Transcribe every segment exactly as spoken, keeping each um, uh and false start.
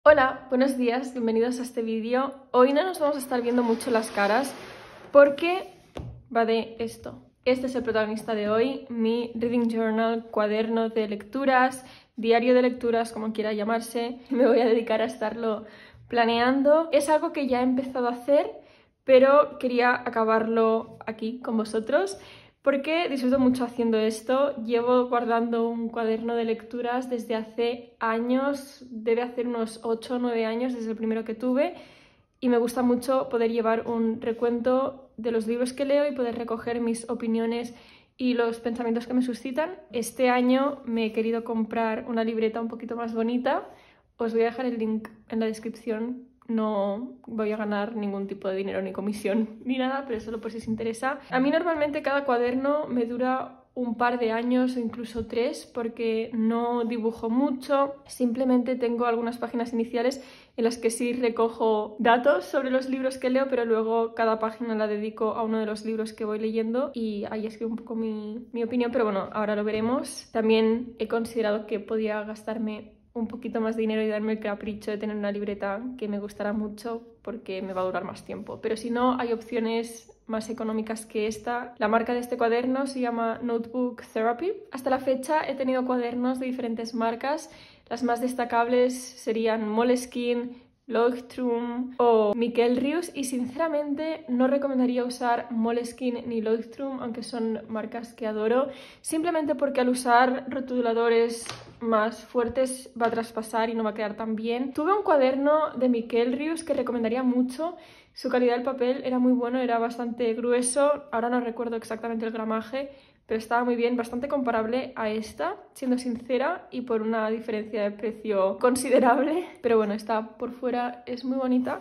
Hola, buenos días, bienvenidos a este vídeo. Hoy no nos vamos a estar viendo mucho las caras porque va de esto. Este es el protagonista de hoy, mi Reading Journal, cuaderno de lecturas, diario de lecturas, como quiera llamarse. Me voy a dedicar a estarlo planeando. Es algo que ya he empezado a hacer, pero quería acabarlo aquí con vosotros, porque disfruto mucho haciendo esto. Llevo guardando un cuaderno de lecturas desde hace años, debe hacer unos ocho o nueve años desde el primero que tuve, y me gusta mucho poder llevar un recuento de los libros que leo y poder recoger mis opiniones y los pensamientos que me suscitan. Este año me he querido comprar una libreta un poquito más bonita. Os voy a dejar el link en la descripción. No voy a ganar ningún tipo de dinero, ni comisión, ni nada, pero solo por si os interesa. A mí normalmente cada cuaderno me dura un par de años o incluso tres, porque no dibujo mucho, simplemente tengo algunas páginas iniciales en las que sí recojo datos sobre los libros que leo, pero luego cada página la dedico a uno de los libros que voy leyendo y ahí escribo un poco mi, mi opinión, pero bueno, ahora lo veremos. También he considerado que podía gastarme un poquito más de dinero y darme el capricho de tener una libreta que me gustará mucho porque me va a durar más tiempo. Pero si no, hay opciones más económicas que esta. La marca de este cuaderno se llama Notebook Therapy. Hasta la fecha he tenido cuadernos de diferentes marcas. Las más destacables serían Moleskine, Leuchtturm o Michelrius, y sinceramente no recomendaría usar Moleskine ni Leuchtturm, aunque son marcas que adoro, simplemente porque al usar rotuladores más fuertes va a traspasar y no va a quedar tan bien. Tuve un cuaderno de Michelrius que recomendaría mucho. Su calidad del papel era muy bueno, era bastante grueso, ahora no recuerdo exactamente el gramaje, pero estaba muy bien, bastante comparable a esta, siendo sincera, y por una diferencia de precio considerable. Pero bueno, esta por fuera es muy bonita.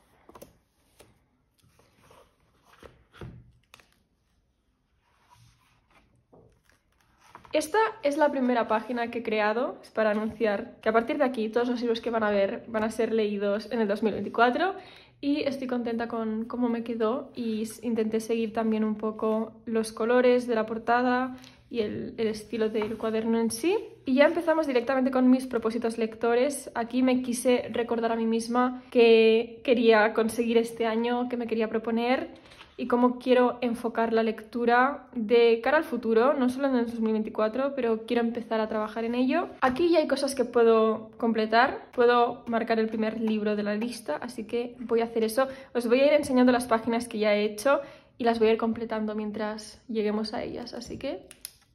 Esta es la primera página que he creado, es para anunciar que a partir de aquí todos los libros que van a ver van a ser leídos en el dos mil veinticuatro, y estoy contenta con cómo me quedó, y intenté seguir también un poco los colores de la portada y el, el estilo del cuaderno en sí. Y ya empezamos directamente con mis propósitos lectores. Aquí me quise recordar a mí misma que quería conseguir este año, que me quería proponer, y cómo quiero enfocar la lectura de cara al futuro, no solo en el dos mil veinticuatro, pero quiero empezar a trabajar en ello. Aquí ya hay cosas que puedo completar, puedo marcar el primer libro de la lista, así que voy a hacer eso. Os voy a ir enseñando las páginas que ya he hecho y las voy a ir completando mientras lleguemos a ellas, así que...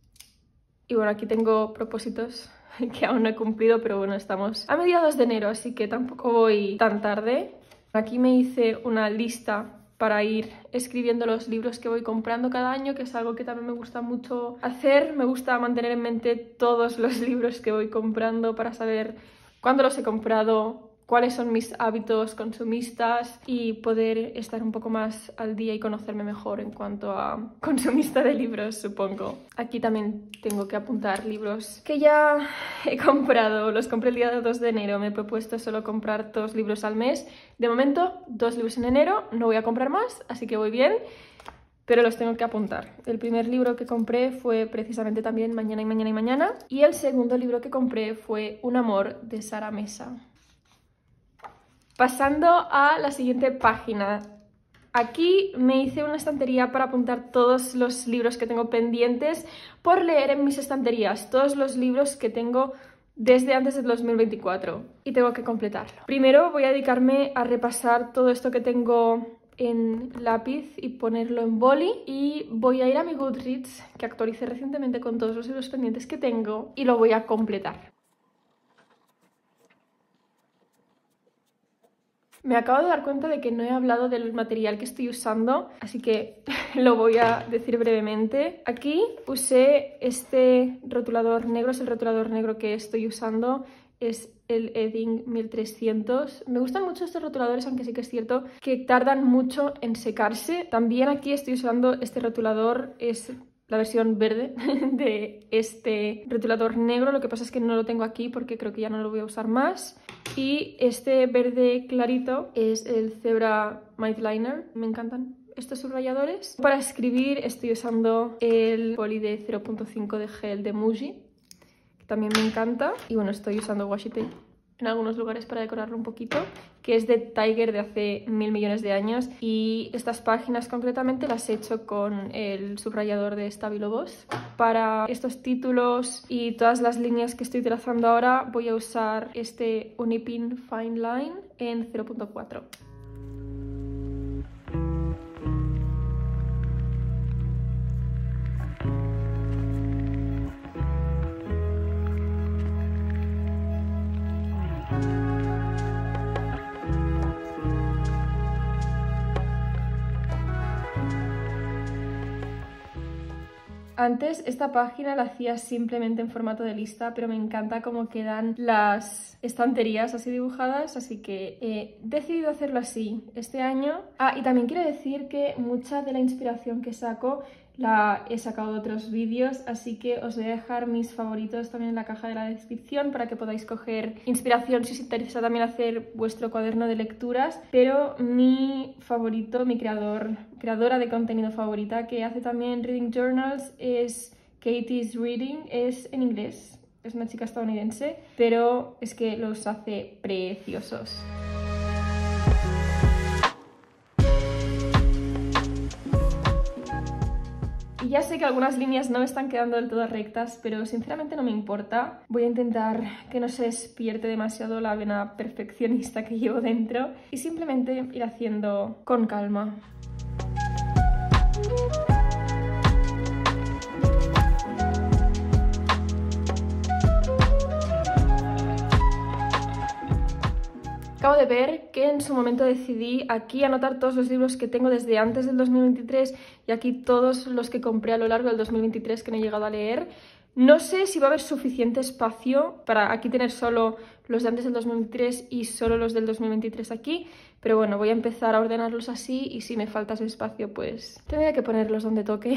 Y bueno, aquí tengo propósitos que aún no he cumplido, pero bueno, estamos a mediados de enero, así que tampoco voy tan tarde. Aquí me hice una lista para ir escribiendo los libros que voy comprando cada año, que es algo que también me gusta mucho hacer. Me gusta mantener en mente todos los libros que voy comprando para saber cuándo los he comprado, cuáles son mis hábitos consumistas y poder estar un poco más al día y conocerme mejor en cuanto a consumista de libros, supongo. Aquí también tengo que apuntar libros que ya he comprado. Los compré el día dos de enero. Me he propuesto solo comprar dos libros al mes. De momento, dos libros en enero. No voy a comprar más, así que voy bien, pero los tengo que apuntar. El primer libro que compré fue precisamente también Mañana y Mañana y Mañana. Y el segundo libro que compré fue Un amor de Sara Mesa. Pasando a la siguiente página. Aquí me hice una estantería para apuntar todos los libros que tengo pendientes por leer en mis estanterías, todos los libros que tengo desde antes del dos mil veinticuatro, y tengo que completarlo. Primero voy a dedicarme a repasar todo esto que tengo en lápiz y ponerlo en boli, y voy a ir a mi Goodreads, que actualicé recientemente con todos los libros pendientes que tengo, y lo voy a completar. Me acabo de dar cuenta de que no he hablado del material que estoy usando, así que lo voy a decir brevemente. Aquí usé este rotulador negro, es el rotulador negro que estoy usando, es el Edding mil trescientos. Me gustan mucho estos rotuladores, aunque sí que es cierto que tardan mucho en secarse. También aquí estoy usando este rotulador, es la versión verde de este rotulador negro. Lo que pasa es que no lo tengo aquí porque creo que ya no lo voy a usar más. Y este verde clarito es el Zebra Midliner. Me encantan estos subrayadores. Para escribir estoy usando el poli de cero punto cinco de gel de Muji, que también me encanta. Y bueno, estoy usando washi tape en algunos lugares para decorarlo un poquito, que es de Tiger de hace mil millones de años, y estas páginas concretamente las he hecho con el subrayador de Stabilo Boss. Para estos títulos y todas las líneas que estoy trazando ahora voy a usar este Unipin Fine Line en cero punto cuatro. Antes esta página la hacía simplemente en formato de lista, pero me encanta cómo quedan las estanterías así dibujadas, así que he decidido hacerlo así este año. Ah, y también quiero decir que mucha de la inspiración que saco la he sacado de otros vídeos, así que os voy a dejar mis favoritos también en la caja de la descripción para que podáis coger inspiración si os interesa también hacer vuestro cuaderno de lecturas. Pero mi favorito, mi creador, creadora de contenido favorita que hace también reading journals es Katie's Reading, es en inglés, es una chica estadounidense, pero es que los hace preciosos. Y ya sé que algunas líneas no me están quedando del todo rectas, pero sinceramente no me importa. Voy a intentar que no se despierte demasiado la vena perfeccionista que llevo dentro y simplemente ir haciendo con calma. Acabo de ver que en su momento decidí aquí anotar todos los libros que tengo desde antes del dos mil veintitrés y aquí todos los que compré a lo largo del dos mil veintitrés que no he llegado a leer. No sé si va a haber suficiente espacio para aquí tener solo los de antes del dos mil veintitrés y solo los del dos mil veintitrés aquí, pero bueno, voy a empezar a ordenarlos así y si me falta ese espacio pues tendré que ponerlos donde toque.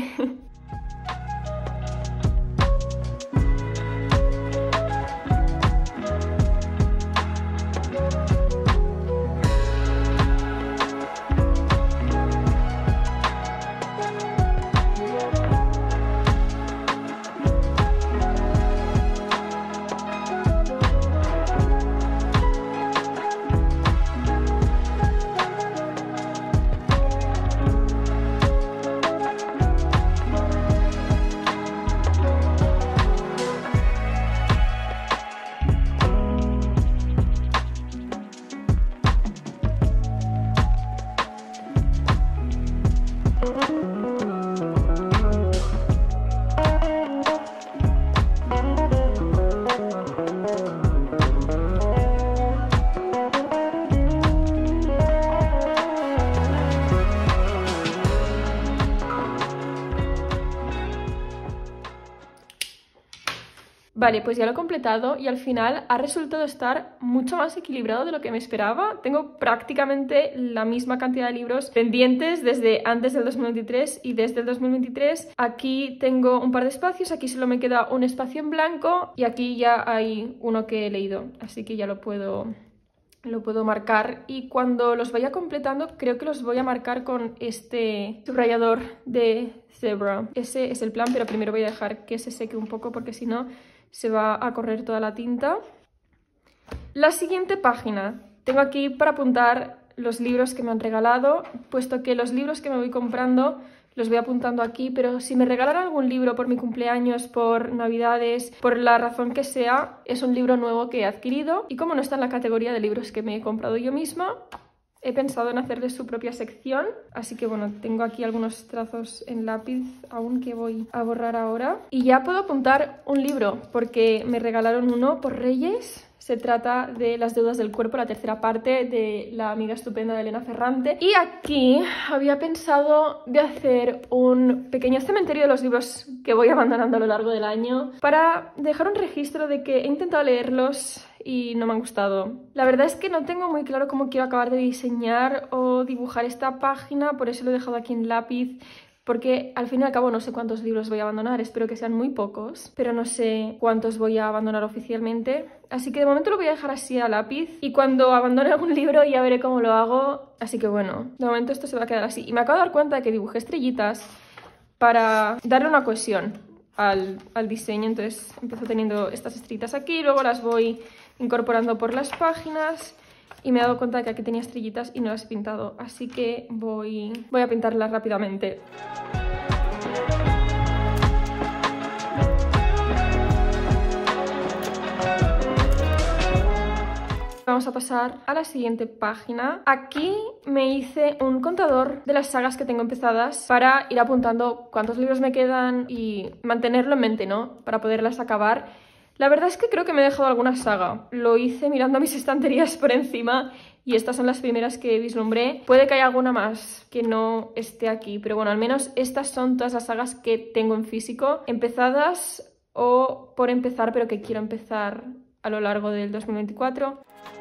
Vale, pues ya lo he completado y al final ha resultado estar mucho más equilibrado de lo que me esperaba. Tengo prácticamente la misma cantidad de libros pendientes desde antes del dos mil veintitrés y desde el dos mil veintitrés. Aquí tengo un par de espacios, aquí solo me queda un espacio en blanco y aquí ya hay uno que he leído, así que ya lo puedo... lo puedo marcar y cuando los vaya completando creo que los voy a marcar con este subrayador de Zebra. Ese es el plan, pero primero voy a dejar que se seque un poco porque si no se va a correr toda la tinta. La siguiente página. Tengo aquí para apuntar los libros que me han regalado, puesto que los libros que me voy comprando los voy apuntando aquí, pero si me regalan algún libro por mi cumpleaños, por navidades, por la razón que sea, es un libro nuevo que he adquirido y como no está en la categoría de libros que me he comprado yo misma, he pensado en hacerle su propia sección, así que bueno, tengo aquí algunos trazos en lápiz aún que voy a borrar ahora. Y ya puedo apuntar un libro, porque me regalaron uno por Reyes. Se trata de Las deudas del cuerpo, la tercera parte de La amiga estupenda de Elena Ferrante. Y aquí había pensado de hacer un pequeño cementerio de los libros que voy abandonando a lo largo del año para dejar un registro de que he intentado leerlos y no me han gustado. La verdad es que no tengo muy claro cómo quiero acabar de diseñar o dibujar esta página, por eso lo he dejado aquí en lápiz, porque al fin y al cabo no sé cuántos libros voy a abandonar, espero que sean muy pocos, pero no sé cuántos voy a abandonar oficialmente. Así que de momento lo voy a dejar así a lápiz y cuando abandone algún libro ya veré cómo lo hago. Así que bueno, de momento esto se va a quedar así. Y me acabo de dar cuenta de que dibujé estrellitas para darle una cohesión al, al diseño, entonces empiezo teniendo estas estrellitas aquí, luego las voy incorporando por las páginas y me he dado cuenta de que aquí tenía estrellitas y no las he pintado, así que voy, voy a pintarlas rápidamente. Vamos a pasar a la siguiente página. Aquí me hice un contador de las sagas que tengo empezadas para ir apuntando cuántos libros me quedan y mantenerlo en mente, ¿no? Para poderlas acabar. La verdad es que creo que me he dejado alguna saga. Lo hice mirando mis estanterías por encima y estas son las primeras que vislumbré. Puede que haya alguna más que no esté aquí, pero bueno, al menos estas son todas las sagas que tengo en físico, empezadas o por empezar, pero que quiero empezar a lo largo del dos mil veinticuatro.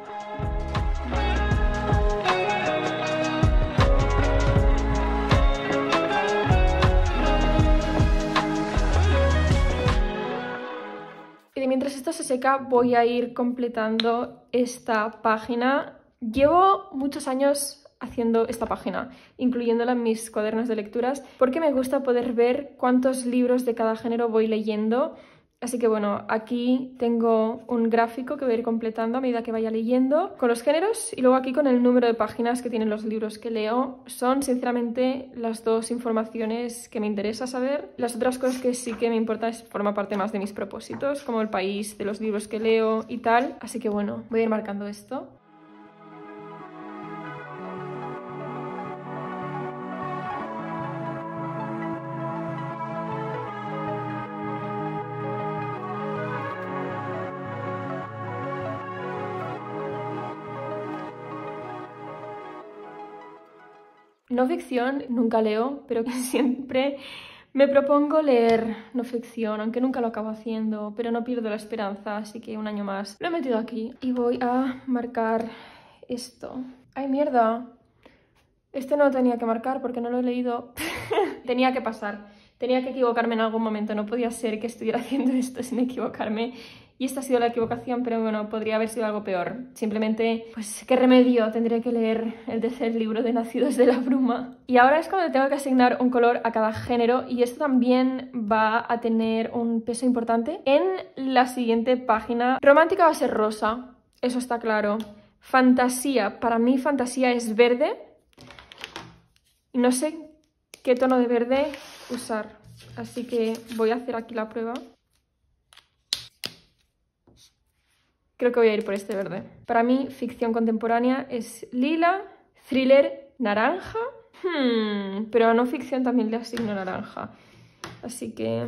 Y mientras esto se seca voy a ir completando esta página. Llevo muchos años haciendo esta página, incluyéndola en mis cuadernos de lecturas, porque me gusta poder ver cuántos libros de cada género voy leyendo. Así que bueno, aquí tengo un gráfico que voy a ir completando a medida que vaya leyendo con los géneros y luego aquí con el número de páginas que tienen los libros que leo. Son sinceramente las dos informaciones que me interesa saber. Las otras cosas que sí que me importan es, forma parte más de mis propósitos, como el país, de los libros que leo y tal. Así que bueno, voy a ir marcando esto. No ficción nunca leo, pero siempre me propongo leer no ficción, aunque nunca lo acabo haciendo, pero no pierdo la esperanza, así que un año más lo he metido aquí. Y voy a marcar esto. ¡Ay, mierda! Este no lo tenía que marcar porque no lo he leído. Tenía que pasar, tenía que equivocarme en algún momento, no podía ser que estuviera haciendo esto sin equivocarme. Y esta ha sido la equivocación, pero bueno, podría haber sido algo peor. Simplemente, pues, ¿qué remedio? Tendré que leer el tercer libro de Nacidos de la Bruma. Y ahora es cuando tengo que asignar un color a cada género y esto también va a tener un peso importante. En la siguiente página, romántica va a ser rosa, eso está claro. Fantasía, para mí fantasía es verde. Y no sé qué tono de verde usar, así que voy a hacer aquí la prueba. Creo que voy a ir por este verde. Para mí, ficción contemporánea es lila, thriller naranja. Hmm, pero a no ficción también le asigno naranja. Así que...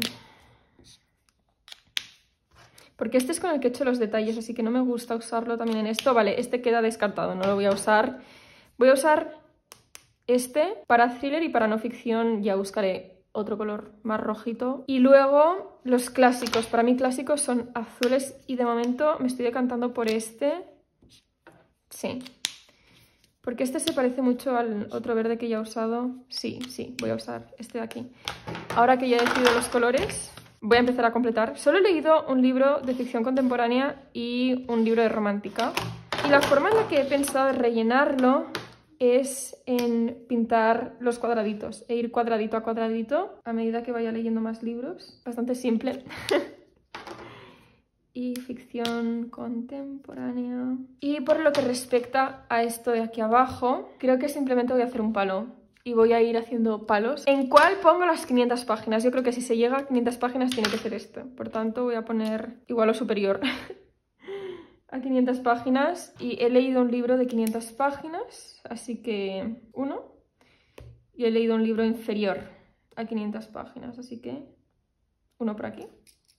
Porque este es con el que he hecho los detalles, así que no me gusta usarlo también en esto. Vale, este queda descartado, no lo voy a usar. Voy a usar este para thriller y para no ficción ya buscaré otro color más rojito. Y luego los clásicos. Para mí clásicos son azules y de momento me estoy decantando por este. Sí. Porque este se parece mucho al otro verde que ya he usado. Sí, sí, voy a usar este de aquí. Ahora que ya he decidido los colores, voy a empezar a completar. Solo he leído un libro de ficción contemporánea y un libro de romántica. Y la forma en la que he pensado de rellenarlo es en pintar los cuadraditos e ir cuadradito a cuadradito a medida que vaya leyendo más libros. Bastante simple. Y ficción contemporánea. Y por lo que respecta a esto de aquí abajo, creo que simplemente voy a hacer un palo. Y voy a ir haciendo palos. ¿En cuál pongo las quinientas páginas? Yo creo que si se llega a quinientas páginas tiene que ser este. Por tanto voy a poner igual o superior a quinientas páginas. Y he leído un libro de quinientas páginas, así que uno. Y he leído un libro inferior a quinientas páginas, así que uno por aquí.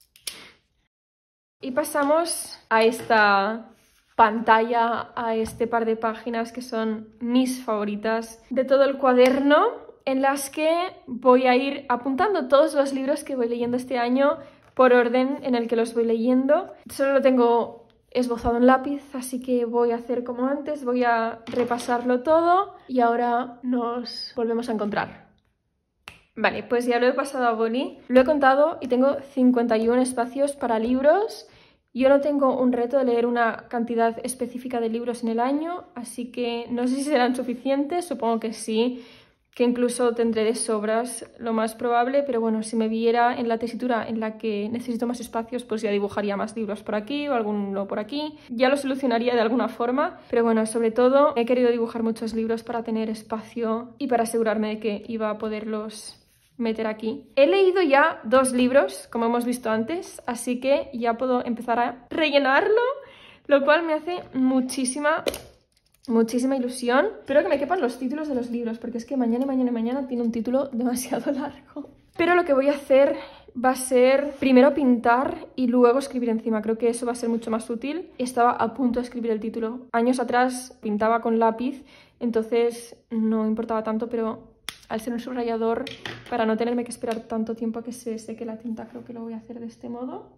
Y pasamos a esta pantalla, a este par de páginas que son mis favoritas de todo el cuaderno, en las que voy a ir apuntando todos los libros que voy leyendo este año por orden en el que los voy leyendo. Solo lo tengo esbozado en lápiz, así que voy a hacer como antes, voy a repasarlo todo y ahora nos volvemos a encontrar. Vale, pues ya lo he pasado a boli, lo he contado y tengo cincuenta y uno espacios para libros. Yo no tengo un reto de leer una cantidad específica de libros en el año, así que no sé si serán suficientes, supongo que sí. que incluso tendré de sobras, lo más probable, pero bueno, si me viera en la tesitura en la que necesito más espacios, pues ya dibujaría más libros por aquí o alguno por aquí, ya lo solucionaría de alguna forma, pero bueno, sobre todo he querido dibujar muchos libros para tener espacio y para asegurarme de que iba a poderlos meter aquí. He leído ya dos libros, como hemos visto antes, así que ya puedo empezar a rellenarlo, lo cual me hace muchísima, muchísima ilusión. Espero que me quepan los títulos de los libros, porque es que mañana y mañana y mañana tiene un título demasiado largo. Pero lo que voy a hacer va a ser primero pintar y luego escribir encima. Creo que eso va a ser mucho más útil. Estaba a punto de escribir el título. Años atrás pintaba con lápiz, entonces no importaba tanto, pero al ser un subrayador, para no tenerme que esperar tanto tiempo a que se seque la tinta, creo que lo voy a hacer de este modo.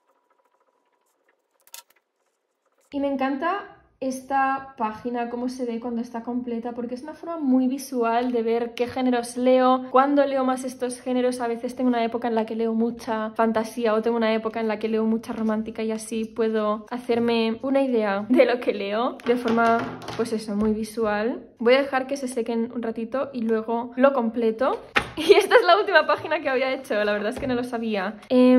Y me encanta esta página, cómo se ve cuando está completa, porque es una forma muy visual de ver qué géneros leo, cuándo leo más estos géneros. A veces tengo una época en la que leo mucha fantasía o tengo una época en la que leo mucha romántica y así puedo hacerme una idea de lo que leo de forma, pues eso, muy visual. Voy a dejar que se sequen un ratito y luego lo completo. Y esta es la última página que había hecho, la verdad es que no lo sabía. Eh,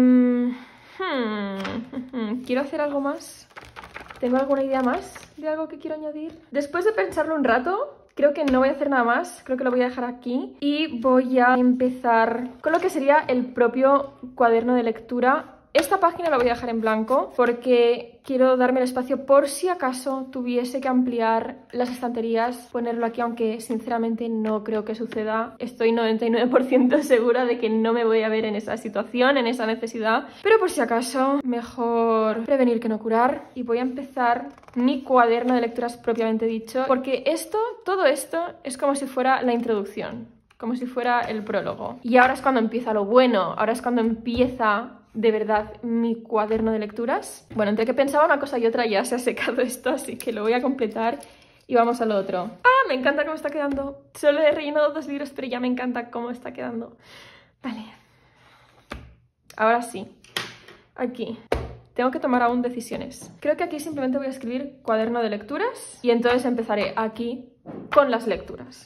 hmm, ¿Quiero hacer algo más? ¿Tengo alguna idea más de algo que quiero añadir? Después de pensarlo un rato, creo que no voy a hacer nada más. Creo que lo voy a dejar aquí. Y voy a empezar con lo que sería el propio cuaderno de lectura. Esta página la voy a dejar en blanco porque quiero darme el espacio por si acaso tuviese que ampliar las estanterías, ponerlo aquí, aunque sinceramente no creo que suceda. Estoy noventa y nueve por ciento segura de que no me voy a ver en esa situación, en esa necesidad, pero por si acaso, mejor prevenir que no curar. Y voy a empezar mi cuaderno de lecturas propiamente dicho, porque esto, todo esto es como si fuera la introducción, como si fuera el prólogo. Y ahora es cuando empieza lo bueno, ahora es cuando empieza de verdad mi cuaderno de lecturas. Bueno, entre que pensaba una cosa y otra ya se ha secado esto, así que lo voy a completar y vamos al otro. ¡Ah! Me encanta cómo está quedando. Solo he rellenado dos libros, pero ya me encanta cómo está quedando. Vale. Ahora sí. Aquí. Tengo que tomar aún decisiones. Creo que aquí simplemente voy a escribir cuaderno de lecturas y entonces empezaré aquí con las lecturas.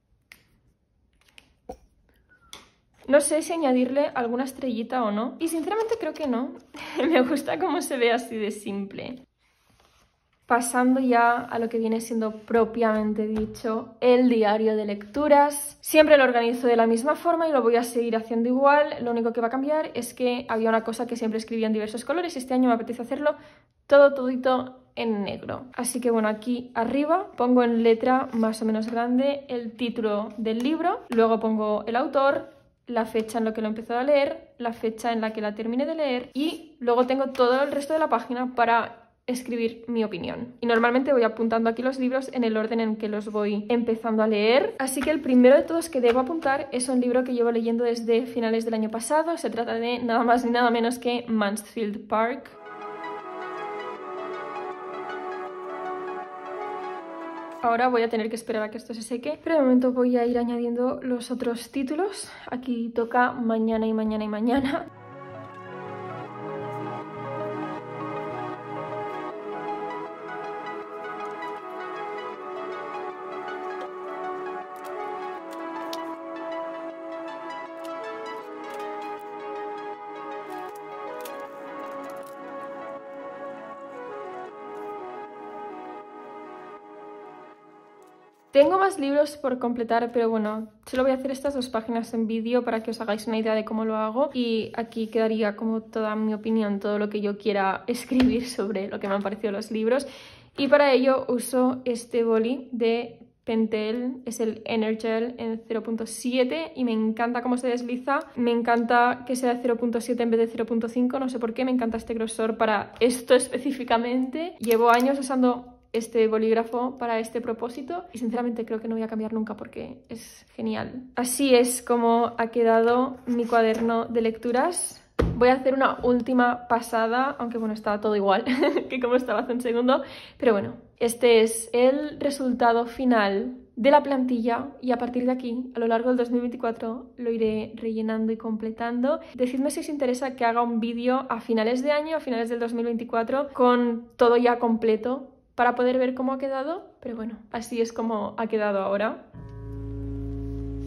No sé si añadirle alguna estrellita o no. Y sinceramente creo que no. Me gusta cómo se ve así de simple. Pasando ya a lo que viene siendo propiamente dicho el diario de lecturas. Siempre lo organizo de la misma forma y lo voy a seguir haciendo igual. Lo único que va a cambiar es que había una cosa que siempre escribía en diversos colores y este año me apetece hacerlo todo todito en negro. Así que bueno, aquí arriba pongo en letra más o menos grande el título del libro. Luego pongo el autor, la fecha en la que lo he empezado a leer, la fecha en la que la terminé de leer y luego tengo todo el resto de la página para escribir mi opinión. Y normalmente voy apuntando aquí los libros en el orden en que los voy empezando a leer. Así que el primero de todos que debo apuntar es un libro que llevo leyendo desde finales del año pasado. Se trata de nada más ni nada menos que Mansfield Park. Ahora voy a tener que esperar a que esto se seque, pero de momento voy a ir añadiendo los otros títulos. Aquí toca mañana y mañana y mañana. Tengo más libros por completar, pero bueno, solo voy a hacer estas dos páginas en vídeo para que os hagáis una idea de cómo lo hago y aquí quedaría como toda mi opinión, todo lo que yo quiera escribir sobre lo que me han parecido los libros. Y para ello uso este boli de Pentel, es el Energel en cero punto siete y me encanta cómo se desliza. Me encanta que sea cero punto siete en vez de cero punto cinco, no sé por qué, me encanta este grosor para esto específicamente. Llevo años usando este bolígrafo para este propósito y sinceramente creo que no voy a cambiar nunca porque es genial. Así es como ha quedado mi cuaderno de lecturas. Voy a hacer una última pasada, aunque bueno, estaba todo igual que como estaba hace un segundo, pero bueno, este es el resultado final de la plantilla y a partir de aquí, a lo largo del dos mil veinticuatro, lo iré rellenando y completando. Decidme si os interesa que haga un vídeo a finales de año, a finales del dos mil veinticuatro, con todo ya completo, para poder ver cómo ha quedado, pero bueno, así es como ha quedado ahora.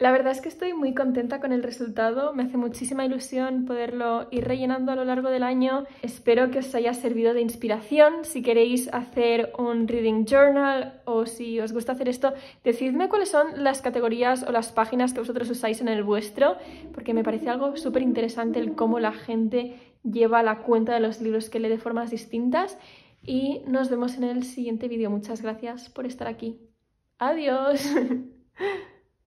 La verdad es que estoy muy contenta con el resultado, me hace muchísima ilusión poderlo ir rellenando a lo largo del año. Espero que os haya servido de inspiración. Si queréis hacer un reading journal o si os gusta hacer esto, decidme cuáles son las categorías o las páginas que vosotros usáis en el vuestro, porque me parece algo súper interesante el cómo la gente lleva la cuenta de los libros que lee de formas distintas. Y nos vemos en el siguiente vídeo. Muchas gracias por estar aquí. ¡Adiós!